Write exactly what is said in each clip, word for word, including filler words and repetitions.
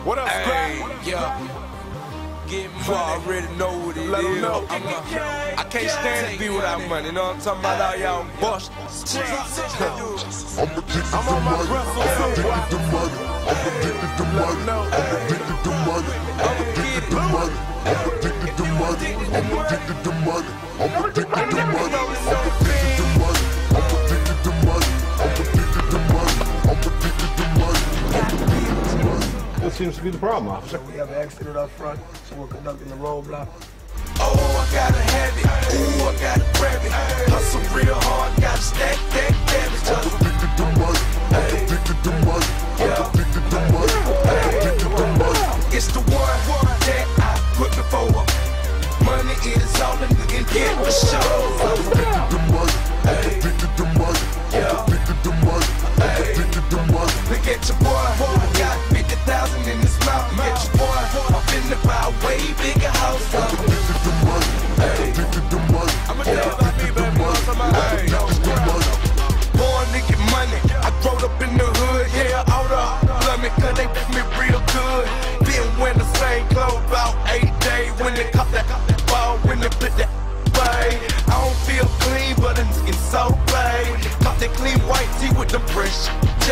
What up, Scrap? Yeah. Get money. You already know what it Let is. them know. I'm a, I can't stand to be without money. You know what I'm talking about? All y'all bust. I'm addicted I'm on my Russell to money. I'm addicted to money. I'm addicted to money. I'm addicted to money. I'm addicted to money. I'm addicted to money. I'm addicted to money. I'm addicted to money. I'm addicted to money. I'm addicted to money. I'm addicted to money. I'm addicted to money. What seems to be the problem, officer? We have an accident up front, so we're conducting the roadblock. Oh, I gotta have it. Ooh, I gotta grab it. Hustle real hard, gotta stack that cabbage. I'm addicted to money. I'm addicted to money. I'm addicted to money. I'm addicted to money. It's the one that I put before. Money is all a nigga get for sure. I'm addicted to money. I'm addicted to money. I'm addicted to money. I'm addicted to money. Look at your boy, I got fifty thousand in his mouth. Look at your boy, I'm finna buy a way bigger house. I'm addicted to money. I'm addicted to money. I'ma tell you about me, baby. Hey, Born to get money. I growed up in the hood, yeah, all the love me, cause they with me real good. Been wearing the same clothes about eight days. When they caught that ball, when they put that bay. I don't feel clean, but I'm getting so paid. Caught that clean white tee with the fresh J.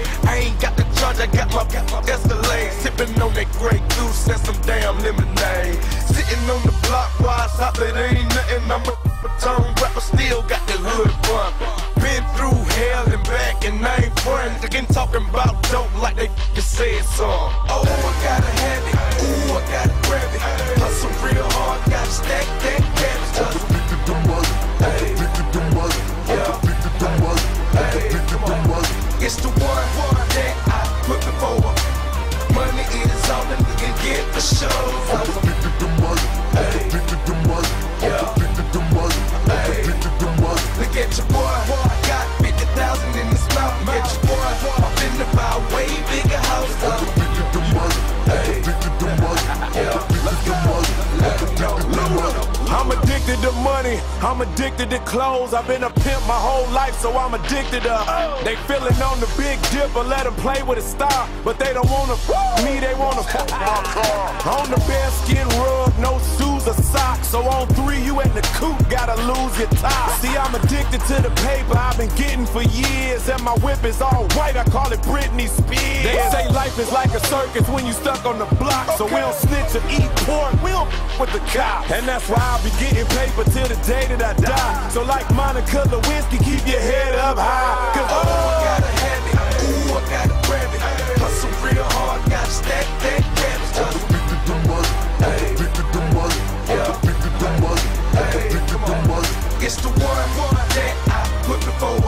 I ain't got the charge, I got my, got my Escalade. Sipping on that Grey Goose and some damn lemonade. Sitting on the block while I stop, it ain't nothing. I'm a return rapper, still got the hood fun. Been through hell and back, and I ain't friends. Again, talking about dope like they just said some. Oh, I gotta have it. Ooh, I gotta grab it. Hustle real hard, gotta stack that cabbage. I'm addicted to money. I'm addicted to money. I'm addicted to money. I'm addicted to money. It's the one that I put before. Money is all a nigga get for sure. I'm addicted to money. I'm addicted to money. I'm addicted to money. I'm addicted to money. Look at your boy, I got fifty thousand in his mouth. Look at your boy, I'm finna buy a way bigger house. I'm addicted to money. I'm addicted to money. I'm addicted to money. I'm addicted to money. I'm addicted to money, I'm addicted to clothes. I've been a pimp my whole life, so I'm addicted to They feeling on the big dipper, let them play with a star. But they don't wanna f me, they wanna f my car. On the bearskin rug, no shoes or socks. So on three, you in the coop, gotta lose your top. See, I'm addicted to the paper I've been getting for years. And my whip is all white, I call it Britney Spears. They say life is like a circus when you stuck on the block. So we don't snitch or eat pork, we don't f with the cops. And that's why I'll be getting paper till the day that I die. So like Monica Lewinsky, keep your head up high. Cause oh, I gotta have it. Ooh, I gotta grab it. Hustle real hard, gotta stack that cabbage. I'm addicted to money. I'm addicted to money. I'm addicted to money. I'm addicted to money. It's the one that I put before.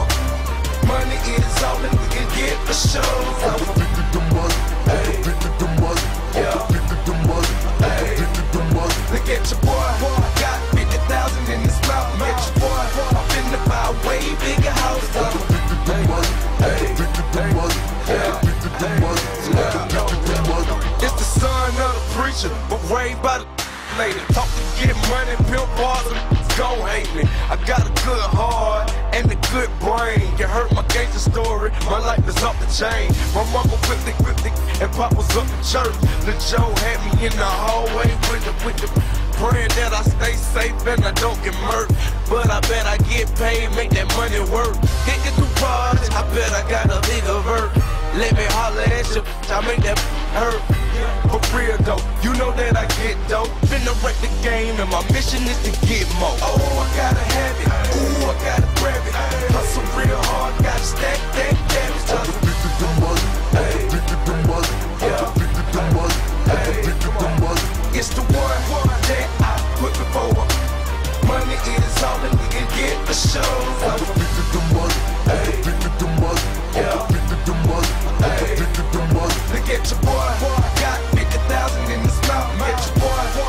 Money is all that we can get for sure. I'm addicted to money. I'm addicted to money. I'm addicted to money. I'm addicted to money. Look at your boy, I got fifty thousand in his mouth. Look at your boy, I'm finna buy a way bigger house. I'm addicted to money. I'm addicted to money. I'm addicted to money. I'm addicted to money. It's the son of the preacher, but raised by the lady. Talk to get money, pimp bars, and go hate me. I got a good heart and a good brain. You heard my gangster story, my life is off the chain. My mama fifty fifty and pop was up in church. Lil' Joe had me in the hallway with the, with the praying that I stay safe and I don't get murked. But I bet I get paid, make that money work. Hit the garage, I bet I got a bigger vert. Let me holler at you, I make that hurt. For real though, you know that I get dope. Finna wreck the game and my mission is to get more. Oh, I gotta have it, ooh, I gotta grab it. Hustle real hard, gotta stack that cabbage. I'm addicted to money. I'm addicted to money. I'm addicted to money. I'm addicted to money. It's the one that I put before. Money is all that we can get for sure. I'm addicted to money. I'm addicted to money. I'm addicted to money. I'm addicted to money. Look at your boy, I got fifty thousand in his mouth. Look at your boy,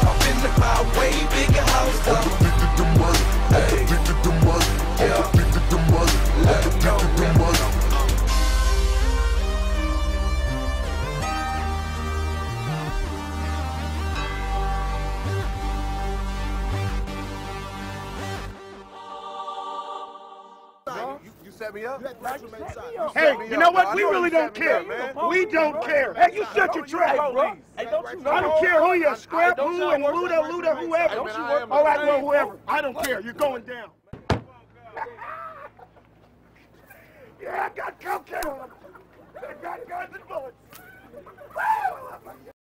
set me up. Hey, you know what? We really don't care. We don't care. Hey, you shut your trap, bro. Hey, don't you know? I don't care who you're, Scrap, who, and Luda, Luda, whoever. All right, well, whoever. I don't care. You're going down. Yeah, I got cocaine.